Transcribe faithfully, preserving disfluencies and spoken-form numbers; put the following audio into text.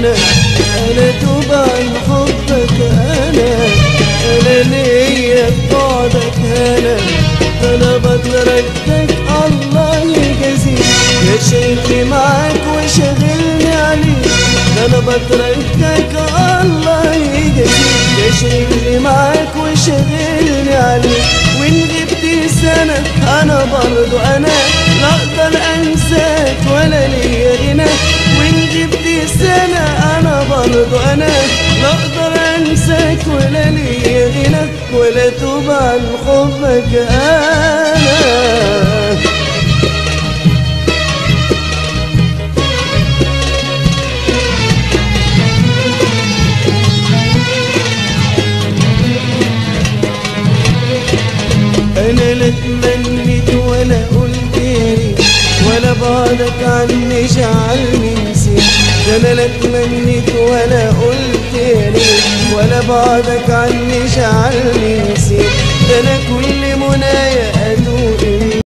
أنا أنا توب عن حبك أنا أنا ليا في بعدك أنا أنا بتركتك الله يجازيك يا شيخي معاك وشغلني عليك أنا بتركتك الله يجازيك يا شيخي معاك وشغلني عليك وإن غبت سنة أنا برضو أنا لا أقدر أنساك ولا ليا غنى وإن غبت سنة أنا برضو أنا لا أقدر أنساك ولا ليا غنى ولا توب عن حبك أنا. أنا لا تمنيت ولا قلت يا ريت ولا بعدك عني جعلني نسيت أنا لا تمنيت ولا قلت يا ريت ولا بعدك عني جعلني نسيت أنا كل منايا